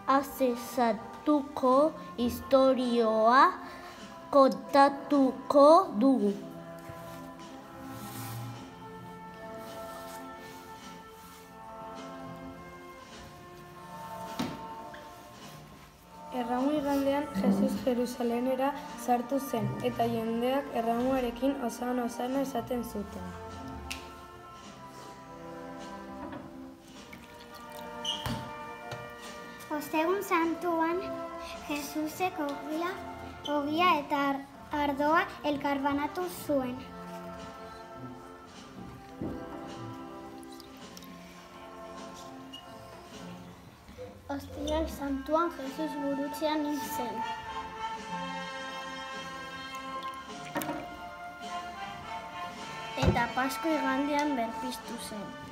azezatuko istorioa kontatuko dugu. Erramu igandean Jesus Jerusalemera sartu zen, eta jendeak erramuarekin osana esaten zuten. Ostegun santuan, Jesusek ogia eta ardoa elkarbanatu zuen. Ostiral santuan, Jesus gurutzean hil zen. Eta Paskua igandean berpiztu zen.